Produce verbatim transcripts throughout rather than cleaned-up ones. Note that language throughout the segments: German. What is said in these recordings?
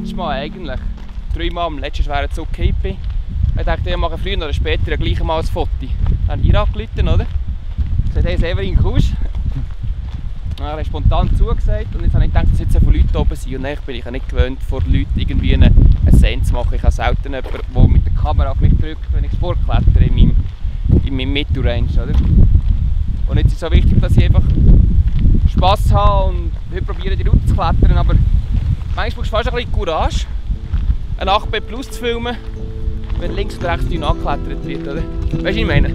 letzte Mal eigentlich. Dreimal am letzten schweren Zug gekippt bin. Ich dachte, ich mache früher oder später gleich mal ein Foto. Dann hier angerufen, oder? Ich sagte, hey Severin, kommst du? Dann habe ich spontan zugesagt und jetzt habe ich gedacht, dass jetzt so viele Leute oben sind. Und dann bin ich ja nicht gewöhnt, vor Leuten irgendwie eine, eine Szene zu machen. Ich habe selten jemanden, der mit der Kamera auf mich drückt, wenn ich Sport klettere in meinem, in meinem Mittelrange. Oder? Und jetzt ist es so wichtig, dass ich einfach Spass habe und heute probiere, die Route zu klettern. Aber manchmal brauchst du fast ein bisschen Courage, ein acht B plus zu filmen, wenn links und rechts dünn angeklettert wird. Oder? Weißt du, was ich meine?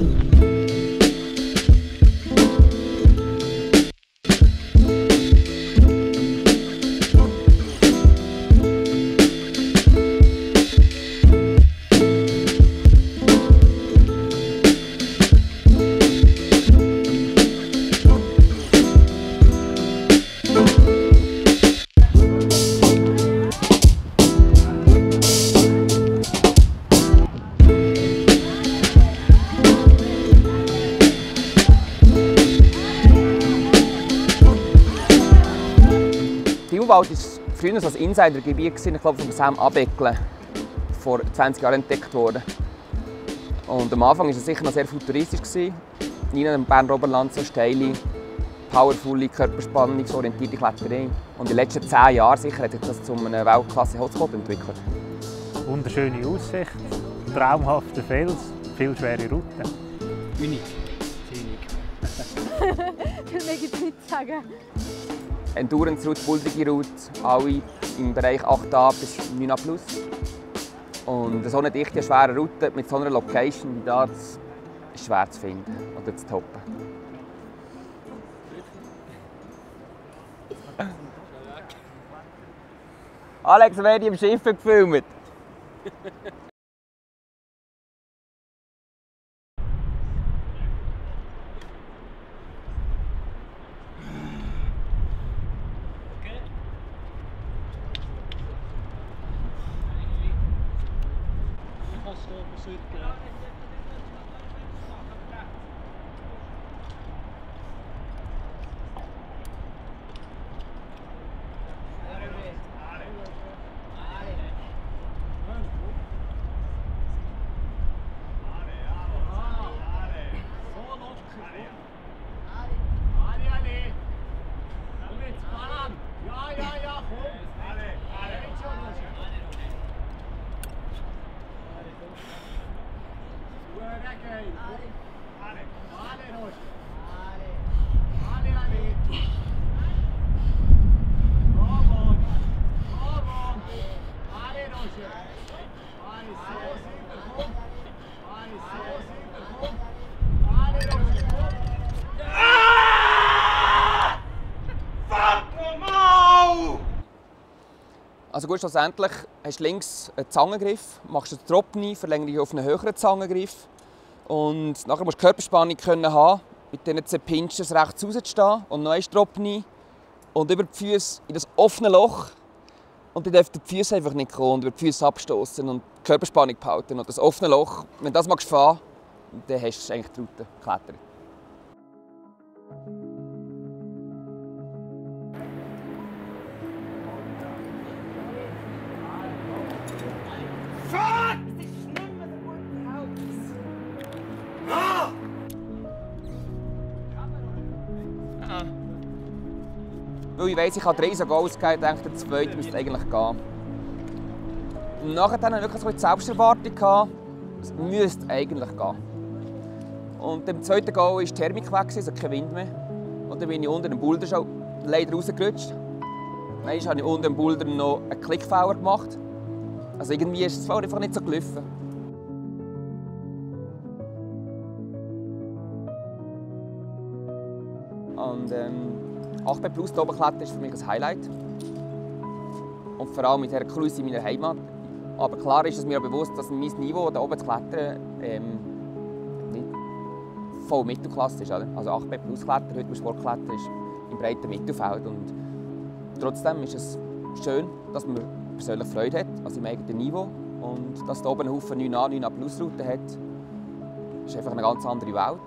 Wald war früher so ein Insidergebiet, ich glaube von Sam Abeckle, vor zwanzig Jahren entdeckt worden. Und am Anfang war es sicher noch sehr futuristisch. In einem Berner Oberland so steile, powervolle, körperspannungsorientierte Kletterei. Und in den letzten zehn Jahren sicher hat sich das zu einem Weltklasse-Hotspot entwickelt. Wunderschöne Aussicht, traumhafter Fels, viel schwere Routen. Unik. Viel mehr gibt es nicht zu sagen. Endurance-Route, buldige Route, alle im Bereich acht A bis neun A plus. Und so eine dichte, schwere Route mit so einer Location wie das ist schwer zu finden oder zu toppen. Alex, wer hat im Schiff gefilmt? Also gut, schlussendlich hast du links einen Zangengriff, machst einen Drop rein, verlängerst auf einen höheren Zangengriff und nachher musst du Körperspannung können haben, mit diesen zehn Pinches rechts rauszustehen und noch einen Drop rein und über die Füße in das offene Loch und dann dürfen die Füße einfach nicht kommen und über die Füße abstoßen und die Körperspannung behalten und das offene Loch, wenn du das magst fahren, dann hast du eigentlich die Route geklettert. Weil ich weiss, ich habe drei so Goals gegeben, denke, der zweite müsste eigentlich gehen. Und nachher hatte ich wirklich so die Selbsterwartung, es müsste eigentlich gehen. Und im zweiten Goal war die Thermik weg, also kein Wind mehr. Und dann bin ich unter dem Boulder schon leider rausgerutscht. Dann habe ich unter dem Boulder noch einen Klickfehler gemacht. Also irgendwie ist es einfach nicht so gelaufen. Und, ähm, acht B plus Oberklettern ist für mich ein Highlight. Und vor allem mit dieser Cruise in meiner Heimat. Aber klar ist es mir auch bewusst, dass mein Niveau, da oben zu klettern, ähm, nicht voll Mittelklasse ist. Oder? Also acht B plus Klettern, heute Sportklettern, ist im breiten Mittelfeld. Und trotzdem ist es schön, dass man persönlich Freude hat, also im eigenen Niveau. Und dass da oben einen Haufen neun A, neun A plus Routen hat, ist einfach eine ganz andere Welt.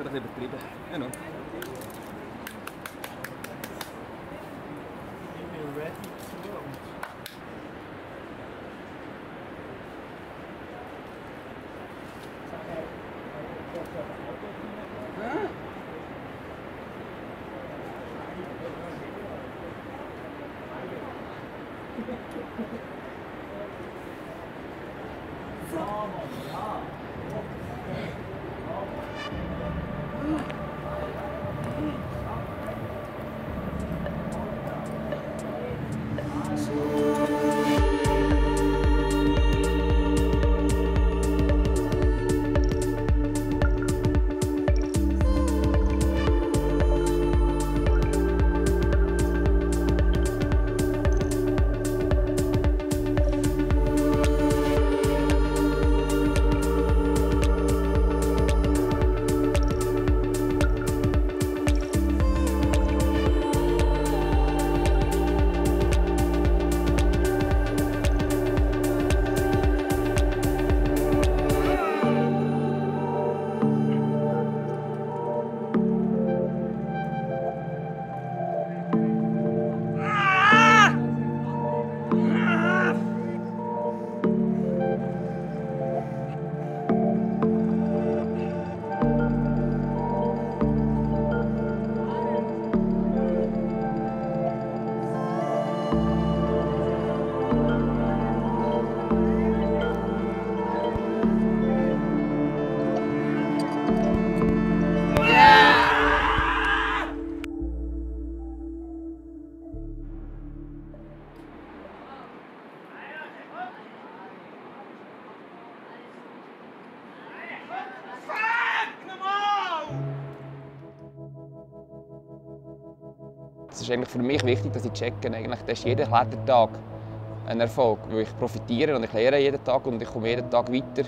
ein bisschen übertrieben. Genau. Es ist eigentlich für mich wichtig, dass ich checke, eigentlich, dass jeder Klettertag ein Erfolg, weil ich profitiere und ich lerne jeden Tag und ich komme jeden Tag weiter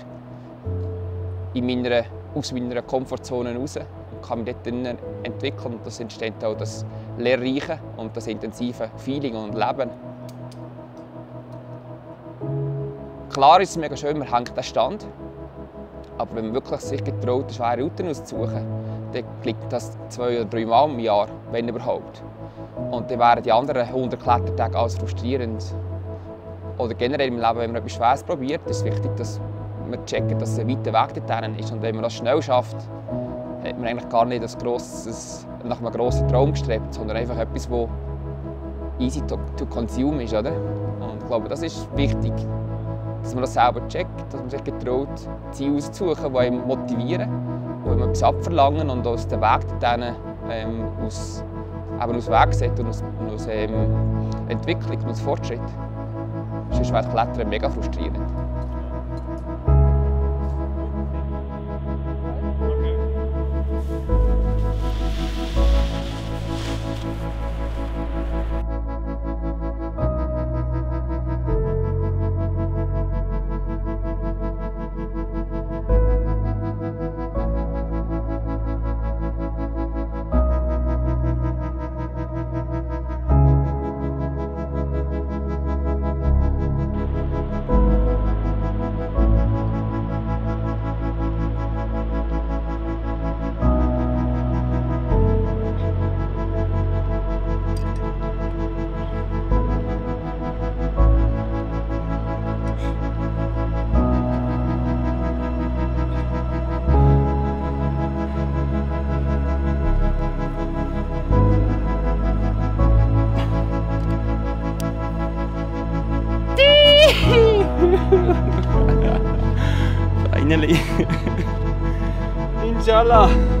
in meiner, aus meiner Komfortzone raus und kann mich dort entwickeln. Und das entsteht auch das lehrreiche und das intensive Feeling und Leben. Klar ist es mega schön, man hängt den Stand, aber wenn man wirklich sich getraut, eine schwere Route auszusuchen, dann klickt das zwei oder drei Mal im Jahr, wenn überhaupt. Und dann wären die anderen hundert Klettertage alles frustrierend. Oder generell im Leben, wenn man etwas Schweres probiert, ist es wichtig, dass man checkt, dass es ein weiter Weg dorthin ist. Und wenn man das schnell schafft, hat man eigentlich gar nicht das grosses, nach einem grossen Traum gestrebt, sondern einfach etwas, das easy to, to consume ist. Oder? Und ich glaube, das ist wichtig, dass man das selber checkt, dass man sich getraut, Ziele auszusuchen, die einen motivieren, die einem etwas abverlangen und aus dem Weg dorthin ähm, aus eben aus Weg und aus, aus ähm, Entwicklung und aus Fortschritt. Sonst wäre das Klettern mega frustrierend. Finally. Inshallah.